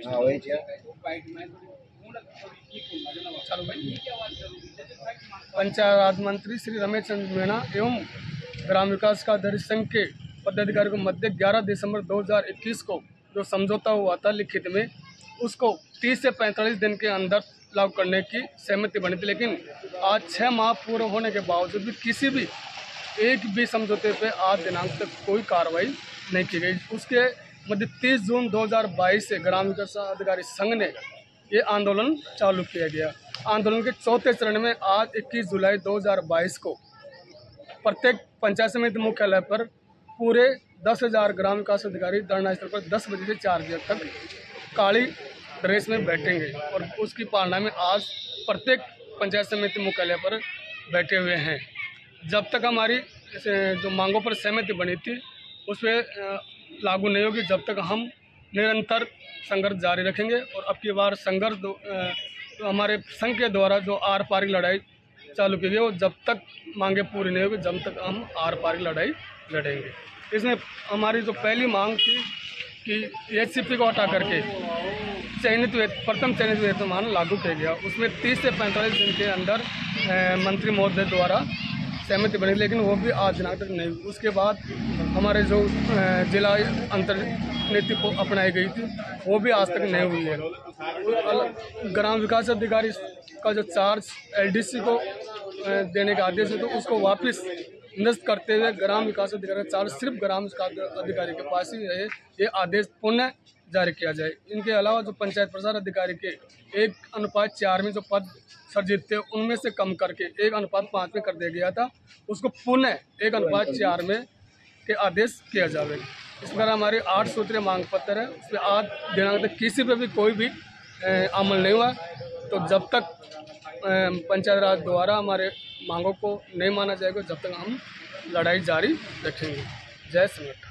पंचायत राज मंत्री श्री रमेश चंद्र मीणा एवं ग्राम विकास का अधिकारी संघ के पदाधिकारी को मध्य 11 दिसंबर 2021 को जो समझौता हुआ था लिखित में, उसको 30 से 45 दिन के अंदर लागू करने की सहमति बनी थी। लेकिन आज 6 माह पूरे होने के बावजूद भी किसी भी एक भी समझौते पे आज दिनांक तक कोई कार्रवाई नहीं की गई। उसके मध्य 30 जून 2022 से ग्राम विकास अधिकारी संघ ने ये आंदोलन चालू किया गया। आंदोलन के चौथे चरण में आज 21 जुलाई 2022 को प्रत्येक पंचायत समिति मुख्यालय पर पूरे 10,000 ग्राम विकास अधिकारी धरना स्थल पर 10 बजे से 4 बजे तक काली ड्रेस में बैठेंगे और उसकी पालना में आज प्रत्येक पंचायत समिति मुख्यालय पर बैठे हुए हैं। जब तक हमारी जो मांगों पर सहमति बनी थी उस पर लागू नहीं होगी, जब तक हम निरंतर संघर्ष जारी रखेंगे। और अब की बार संघर्ष तो हमारे संघ के द्वारा जो आर पार की लड़ाई चालू की गई वो जब तक मांगे पूरी नहीं होगी जब तक हम आर पार की लड़ाई लड़ेंगे। इसमें हमारी जो पहली मांग थी कि एचसीपी को हटा करके प्रथम चयनित वेतनमान लागू किया गया, उसमें 30 से 45 दिन के अंदर मंत्री महोदय द्वारा सहमति बनी, लेकिन वो भी आज दिनांक तक नहीं हुई। उसके बाद हमारे जो जिला अंतर नीति को अपनाई गई थी वो भी आज तक नहीं हुई है। ग्राम विकास अधिकारी का जो चार्ज एलडीसी को देने का आदेश है तो उसको वापस निरस्त करते हुए ग्राम विकास अधिकारी का चार्ज सिर्फ ग्राम विकास अधिकारी के पास ही रहे, ये आदेश पुनः जारी किया जाए। इनके अलावा जो पंचायत प्रसार अधिकारी के 1:4 में जो पद सर्जित थे उनमें से कम करके 1:5 में कर दिया गया था, उसको पुनः 1:4 में के आदेश किया जाए। इस प्रकार हमारी 8 सूत्रीय मांग पत्र है, उसमें आज दिनांक तक किसी पे भी कोई भी अमल नहीं हुआ। तो जब तक पंचायत राज द्वारा हमारे मांगों को नहीं माना जाएगा जब तक हम लड़ाई जारी रखेंगे। जय संगठन।